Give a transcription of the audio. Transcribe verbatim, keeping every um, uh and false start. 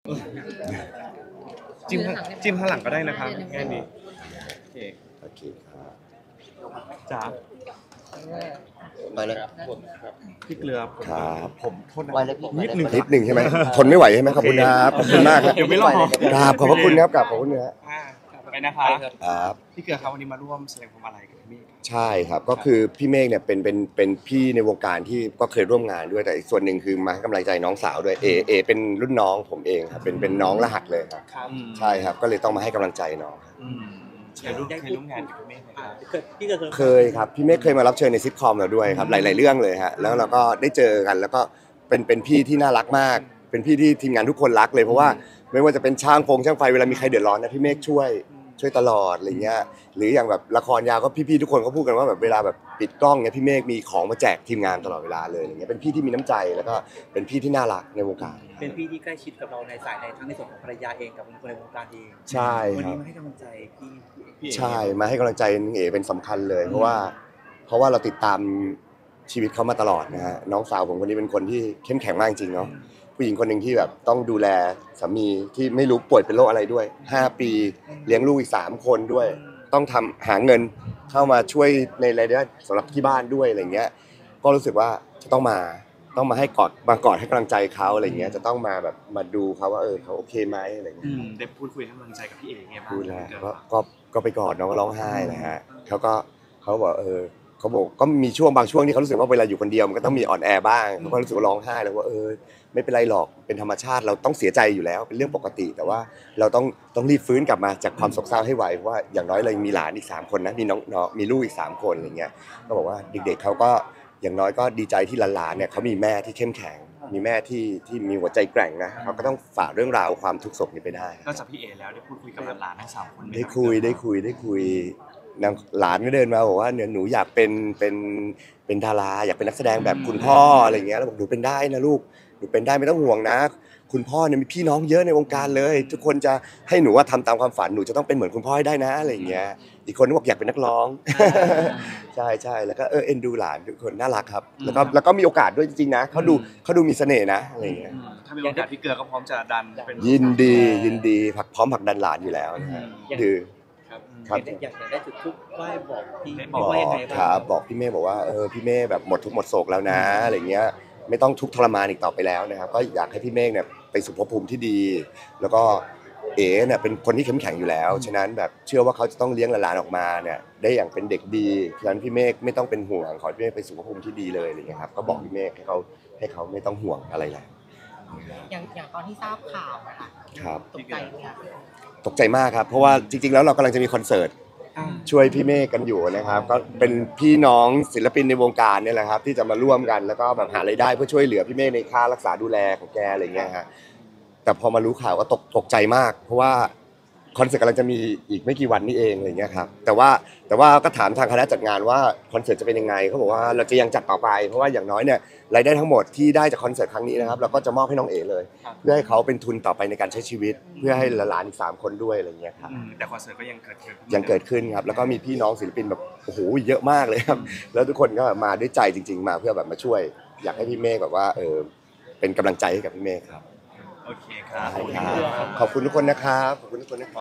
จิ้มจิ้มข้างหลังก็ได้นะครับแค่นี้โอเคโอเคครับจ้ามาเลยพี่เกลือครับผมโทษนะนิดหนึ่งนิดหนึ่งใช่ไหมทนไม่ไหวใช่ไหมขอบคุณครับขอบคุณมากครับเดี๋ยวไม่รอครับขอบคุณครับกับขอบคุณนะไปนะครับครับพี่เกลือครับวันนี้มาร่วมแสดงความอาลัยกับพี่เมฆใช่ครับก็คือพี่เมฆเนี่ยเป็นเป็นเป็นพี่ในวงการที่ก็เคยร่วมงานด้วยแต่อีกส่วนหนึ่งคือมาให้กำลังใจน้องสาวด้วยเอเอเป็นรุ่นน้องผมเองครับเป็นเป็นน้องรหัสเลยครับใช่ครับก็เลยต้องมาให้กำลังใจน้องเคยร่วมเคยร่วมงานกับพี่เมฆไหมครับเคยครับพี่เมฆเคยมารับเชิญในซิทคอมเราด้วยครับหลายๆเรื่องเลยฮะแล้วเราก็ได้เจอกันแล้วก็เป็นเป็นพี่ที่น่ารักมากเป็นพี่ที่ทีมงานทุกคนรักเลยเพราะว่าไม่ว่าจะเป็นช่างฟงช่างไฟเวลามีใครเดือดร้อนนะพี่เมฆช่วยช่วยตลอดอะไรเงี้ยหรืออย่างแบบละครยาวก็พี่ๆทุกคนเขาพูดกันว่าแบบเวลาแบบปิดกล้องเนี่ยพี่เมฆมีของมาแจกทีมงานตลอดเวลาเลยอย่างเงี้ยเป็นพี่ที่มีน้ำใจแล้วก็เป็นพี่ที่น่ารักในวงการเป็นพี่ที่ใกล้ชิดกับเราในสายในทั้งในส่วนของภรรยาเองกับคนในวงการเองใช่วันครันี้บมาให้กำลังใจพี่ใช่มาให้กำลังใจน้องเอ๋เป็นสำคัญเลยเพราะว่าเพราะว่าเราติดตามชีวิตเขามาตลอดนะฮะน้องสาวผมคนนี้เป็นคนที่เข้มแข็งมากจริงเนาะผู้หญิงคนหนึ่งที่แบบต้องดูแลสามีที่ไม่รู้ป่วยเป็นโรคอะไรด้วยห้าปีเลี้ยงลูกอีกสามคนด้วยต้องทำหาเงินเข้ามาช่วยในรายได้สำหรับที่บ้านด้วยอะไรเงี้ยก็รู้สึกว่าจะต้องมาต้องมาให้กอดมากอดให้กำลังใจเขาอะไรเงี้ยจะต้องมาแบบมาดูเขาว่าเออเขาโอเคไหมอะไรเงี้ยได้พูดคุยให้กำลังใจกับพี่เอ๋ไงบ้างพูดแล้วก็ก็ก็ไปกอดน้องก็ร้องไห้นะฮะเขาก็เขาบอกเออเขาบอกก็มีช่วงบางช่วงที่เขารู้สึกว่าเวลาอยู่คนเดียวมันก็ต้องมีอ่อนแอบ้างเขาก็รู้สึกว่าร้องไห้แล้วว่าเออไม่เป็นไรหรอกเป็นธรรมชาติเราต้องเสียใจอยู่แล้วเป็นเรื่องปกติแต่ว่าเราต้องต้องรีบฟื้นกลับมาจากความโศกเศร้าให้ไวเพราะว่าอย่างน้อยเรายังมีหลานอีกสามคนนะมีน้องน้องมีลูกอีกสามคนอะไรเงี้ยก็บอกว่าเด็กๆเขาก็อย่างน้อยก็ดีใจที่หลานๆเนี่ยเขามีแม่ที่เข้มแข็งมีแม่ที่ที่มีหัวใจแกร่งนะเขาก็ต้องฝ่าเรื่องราวความทุกข์โศกนี้ไปได้นอกจากพี่เอ๋แล้วได้พูดคุยกับหลานทั้งสามคนได้คุยได้คุยได้คุยนางหลานก็เดินมาบอกว่าเนี่ยหนูอยากเป็นเป็นเป็นดาราอยากเป็นนักแสดงแบบคุณพ่ออะไรเงี้ยแล้วบอกหนูเป็นได้นะลูกหนูเป็นได้ไม่ต้องห่วงนะคุณพ่อเนี่ยมีพี่น้องเยอะในวงการเลยทุกคนจะให้หนูว่าทำตามความฝันหนูจะต้องเป็นเหมือนคุณพ่อให้ได้นะอะไรเงี้ยอีกคนบอกอยากเป็นนักร้องใช่ใช่แล้วก็เออเอ็นดูหลานทุกคนน่ารักครับแล้วก็แล้วก็มีโอกาสด้วยจริงๆนะเขาดูเขาดูมีเสน่ห์นะอะไรเงี้ยถ้ามีโอกาสพี่เกลือก็พร้อมจะดันเป็นยินดียินดีผักพร้อมผักดันหลานอยู่แล้วนะฮะคือครับอยากจะได้จุดทุกไหว้บอกพี่บอกครับบอกพี่เมฆบอกว่าเออพี่เมฆแบบหมดทุกหมดโศกแล้วนะอะไรเงี้ยไม่ต้องทุกข์ทรมานอีกต่อไปแล้วนะครับก็อยากให้พี่เมฆเนี่ยไปสู่ภพภูมิที่ดีแล้วก็เอ๋เนี่ยเป็นคนที่เข้มแข็งอยู่แล้วฉะนั้นแบบเชื่อว่าเขาจะต้องเลี้ยงหลานออกมาเนี่ยได้อย่างเป็นเด็กดีฉะนั้นพี่เมฆไม่ต้องเป็นห่วงขอพี่เมฆไปสู่ภพภูมิที่ดีเลยอะไรเงี้ยครับก็บอกพี่เมฆให้เขาให้เขาไม่ต้องห่วงอะไรแล้วอย่างอย่างตอนที่ทราบข่าวนะคะครับตกใจไหมคะตกใจมากครับเพราะว่าจริงๆแล้วเรากำลังจะมีคอนเสิร์ตช่วยพี่เมฆกันอยู่นะครับก็เป็นพี่น้องศิลปินในวงการเนี่ยแหละครับที่จะมาร่วมกันแล้วก็แบบหารายได้เพื่อช่วยเหลือพี่เมฆในค่ารักษาดูแลของแกอะไรเงี้ยฮะแต่พอมารู้ข่าวก็ตกตกใจมากเพราะว่าคอนเสิร์ตกำลังจะมีอีกไม่กี่วันนี้เองอะไรเงี้ยครับแต่ว่าแต่ว่าก็ถามทางคณะจัดงานว่าคอนเสิร์ตจะเป็นยังไงเขาบอกว่าเราจะยังจัดต่อไปเพราะว่าอย่างน้อยเนี่ยรายได้ทั้งหมดที่ได้จากคอนเสิร์ตครั้งนี้นะครับเราก็จะมอบให้น้องเอ๋เลยเพื่อให้เขาเป็นทุนต่อไปในการใช้ชีวิตเพื่อให้หลานอีกสามคนด้วยอะไรเงี้ยครับแต่คอนเสิร์ตก็ยังเกิดขึ้นยังเกิดขึ้นครับแล้วก็มีพี่น้องศิลปินแบบโอ้โหเยอะมากเลยครับแล้วทุกคนก็มาด้วยใจจริงๆมาเพื่อแบบมาช่วยอยากให้พี่เมฆแบบว่าเออเป็นกำลังใจให้กับพี่เมฆครับโอเคครับขอบคุณทุกคนนะครับขอบคุณทุกคนนะครับ